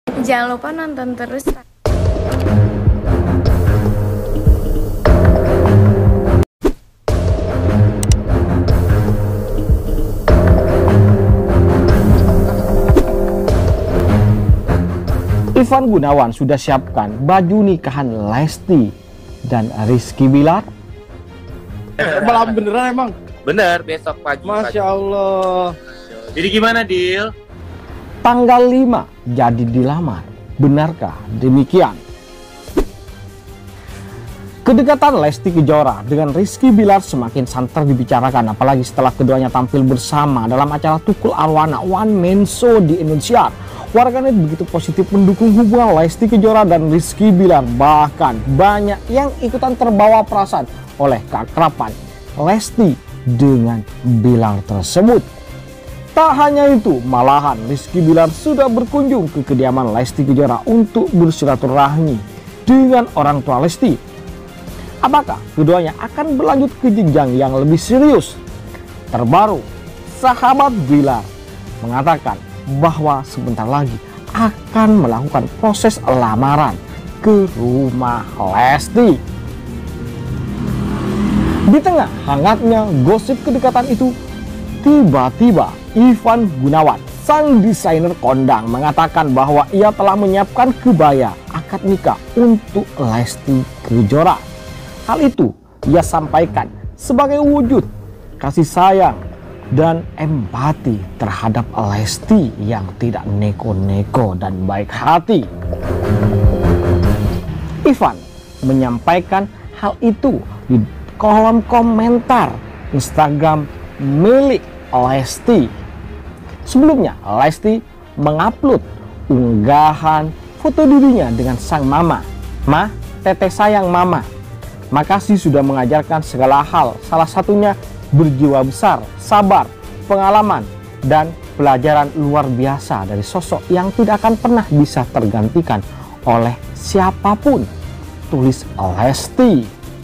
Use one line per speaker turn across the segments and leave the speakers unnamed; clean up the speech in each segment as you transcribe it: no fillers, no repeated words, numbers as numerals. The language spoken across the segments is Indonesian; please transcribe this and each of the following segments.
Jangan lupa nonton terus.
Ivan Gunawan sudah siapkan baju nikahan Lesti dan Rizky Bilar.
Malam beneran emang?
Bener, besok pagi.
Masya Allah.
Jadi gimana, Dil?
Tanggal 5 jadi dilamar. Benarkah demikian? Kedekatan Lesti Kejora dengan Rizky Bilar semakin santer dibicarakan, apalagi setelah keduanya tampil bersama dalam acara Tukul Arwana One Man Show di Indonesia. Warganet begitu positif mendukung hubungan Lesti Kejora dan Rizky Bilar, bahkan banyak yang ikutan terbawa perasaan oleh keakraban Lesti dengan Bilar tersebut. Tak hanya itu, malahan Rizky Bilar sudah berkunjung ke kediaman Lesti Kejora untuk bersilaturahmi dengan orang tua Lesti. Apakah keduanya akan berlanjut ke jenjang yang lebih serius? Terbaru, sahabat Bilar mengatakan bahwa sebentar lagi akan melakukan proses lamaran ke rumah Lesti. Di tengah hangatnya gosip kedekatan itu, tiba-tiba Ivan Gunawan, sang desainer kondang, mengatakan bahwa ia telah menyiapkan kebaya akad nikah untuk Lesti Kejora. Hal itu ia sampaikan sebagai wujud kasih sayang dan empati terhadap Lesti yang tidak neko-neko dan baik hati. Ivan menyampaikan hal itu di kolom komentar Instagram milik Lesti. Sebelumnya, Lesti mengupload unggahan foto dirinya dengan sang mama. "Ma, teteh sayang mama. Makasih sudah mengajarkan segala hal, salah satunya berjiwa besar, sabar, pengalaman, dan pelajaran luar biasa dari sosok yang tidak akan pernah bisa tergantikan oleh siapapun," tulis Lesti.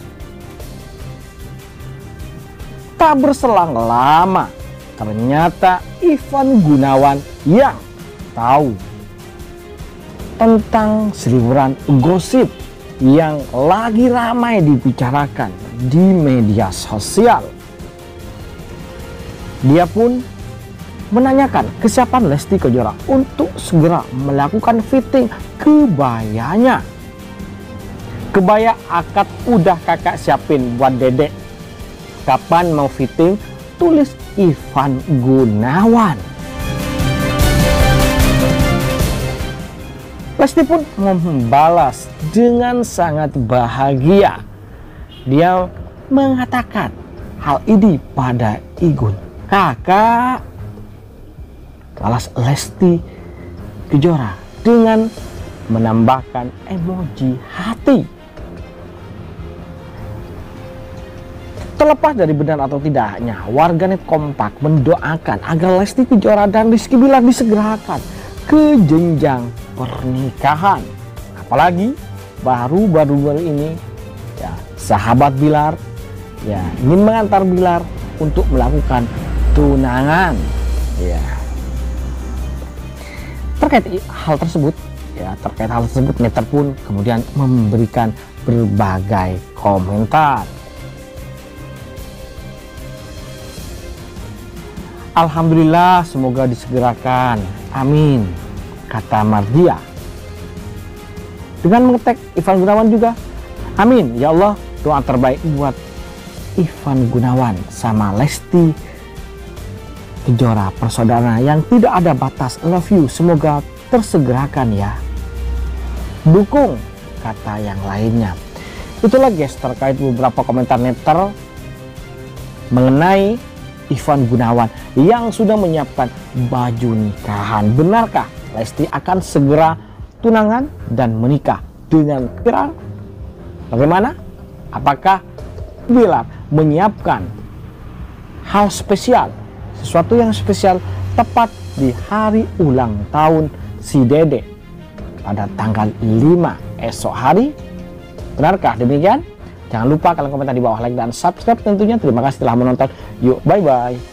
Tak berselang lama, ternyata Ivan Gunawan yang tahu tentang seliweran gosip yang lagi ramai dibicarakan di media sosial. Dia pun menanyakan kesiapan Lesti Kejora untuk segera melakukan fitting kebayanya. "Kebaya akad udah kakak siapin buat dedek. Kapan mau fitting?" tulis Ivan Gunawan. Lesti pun membalas dengan sangat bahagia. Dia mengatakan hal ini pada Igun. "Kakak," balas Lesti Kejora dengan menambahkan emoji hati. Terlepas dari benar atau tidaknya, warganet kompak mendoakan agar Lesti Kejora dan Rizky Bilar disegerakan ke jenjang pernikahan. Apalagi baru-baru ini ya, sahabat Bilar ya ingin mengantar Bilar untuk melakukan tunangan. Ya. Terkait hal tersebut, netizen pun kemudian memberikan berbagai komentar. "Alhamdulillah, semoga disegerakan. Amin," kata Mardia. Dengan mengetek Ivan Gunawan juga, "Amin, ya Allah, doa terbaik buat Ivan Gunawan sama Lesti Kejora, persaudaraan yang tidak ada batas. Love you, semoga tersegerakan ya. Dukung," kata yang lainnya. Itulah guys terkait beberapa komentar netizen mengenai Ivan Gunawan yang sudah menyiapkan baju nikahan. Benarkah Lesti akan segera tunangan dan menikah dengan Bilar? Bagaimana? Apakah Bilar menyiapkan hal spesial, sesuatu yang spesial tepat di hari ulang tahun si Dede pada tanggal 5 esok hari? Benarkah demikian? Jangan lupa kalian komentar di bawah, like dan subscribe tentunya. Terima kasih telah menonton. Yuk, bye-bye.